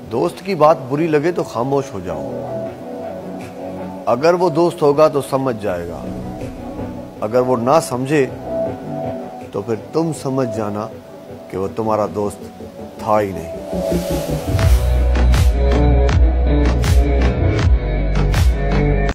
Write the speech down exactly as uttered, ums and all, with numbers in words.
दोस्त की बात बुरी लगे तो खामोश हो जाओ। अगर वो दोस्त होगा तो समझ जाएगा, अगर वो ना समझे तो फिर तुम समझ जाना कि वो तुम्हारा दोस्त था ही नहीं।